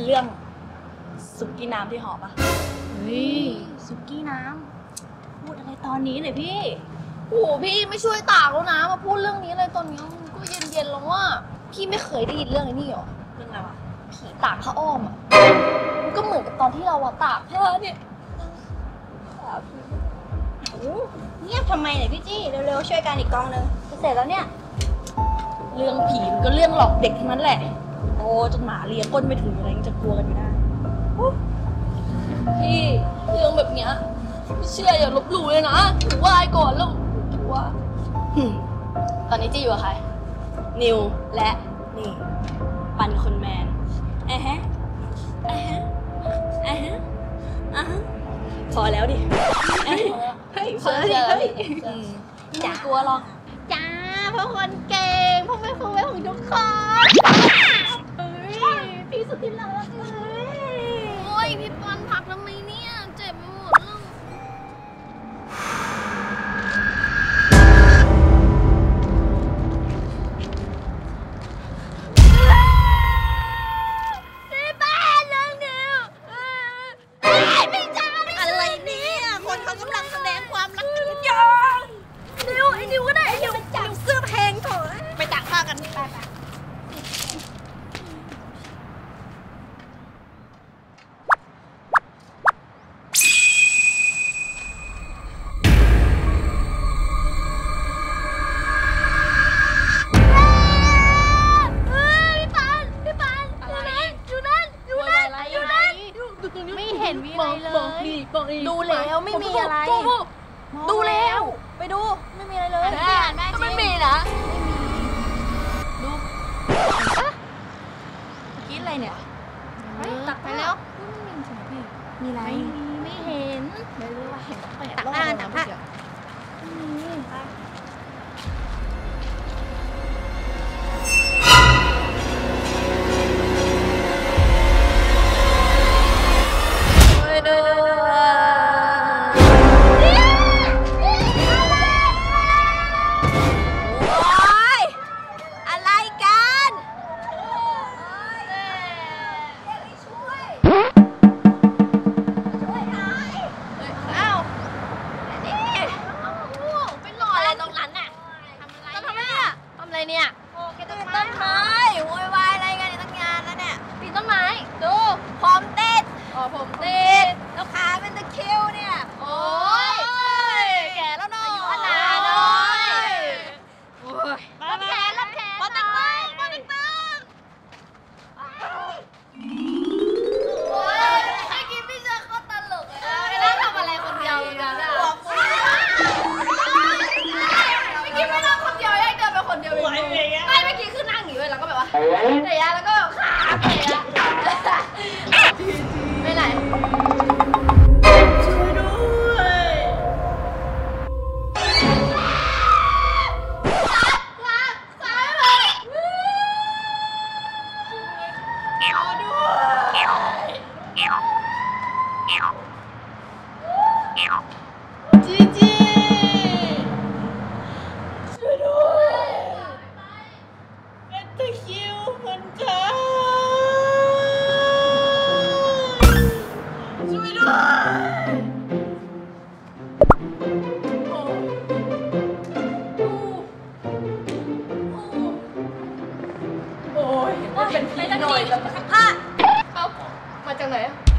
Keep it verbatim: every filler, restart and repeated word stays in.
รื่องสุกี้น้ำที่หอปะเฮ้ยสุกี้น้ำพูดอะไรตอนนี้เลยพี่โอ้พี่ไม่ช่วยตากแล้วนะมาพูดเรื่องนี้เลยตอนนี้มันก็เย็นๆแล้วว่าพี่ไม่เคยได้ยินเรื่องไอ้นี่หรอเรื่องอะไรวะผีตากผ้าอ้อมอ่ะมันก็เหมือนกับตอนที่เราอะตากผ้าเนี่ยเงียบทำไมเนี่ยพี่จี้เร็วๆช่วยกันอีกกองนึงจะเสร็จแล้วเนี่ยเรื่องผีมันก็เรื่องหลอกเด็กทั้งนั้นแหละโอ้จนหมาเลียก้นไม่ถึงอะไรยังจะกลัวกันอยู่ได้พี่เรื่องแบบเนี้ยไม่เชื่ออย่าลบหลู่เลยนะถือว่าไอ้ก่อนแล้วถือว่าตอนนี้จี้อยู่กับใครนิวและนี่ปันคนแมนอ่ะฮะอ่ะฮะอ่ะฮะอ่ะฮะพอแล้วดิเฮ้ยเฮ้ยเฮ้ยอย่ากลัวหรอกจ้าเพราะคนเก่งเพราะไม่คุยของทุกคนพี่สุดที่รักโอ้ยพี่ปอนพักทำไมเนี่ยเจ็บไปหมดแล้วดูแล้วไม่มีอะไรดูแล้วไปดูไม่มีอะไรเลยก็ไม่มีนะดูคิดอะไรเนี่ยตักไปแล้วมีอะไรไม่เห็นไม่รู้ว่าเห็นแปดรอบตักผ้าเนี่ยปีนต้นไม้โวยวายอะไรกันเนี่ยตั้งงานแล้วเนี่ยปีนต้นไม้ดูผมติดอ๋อผมติดแล้วขาเป็นตะคิวเนี่ยโอ้ยแก่แล้วเนาะอายุนานเนาะโอ้ยรับแขนรับแขนปอตักตึงปอตักตึงโอ้ยไอ้กิมพี่เจอเขาตลกเลยไอ้นั่งทำอะไรคนเดียวอย่างนั้นอ่ะไอ้กิมไม่นั่งคนเดียวไอ้เดินไปคนเดียวไม่เมื่อกี้คือนั่งอยู่เลยแล้วก็แบบว่าแต่ยาแล้วก็แบบขาเตะอะไปไหนช่วยด้วยรักสายเลยช่วยด้วยจีจีช่วยด้วยเป็นตะคิวเหมือนกันช่วยด้วยโอ้ยเป็นพี่หน่อยแล้วสักผ้าเข้ามาจากไหน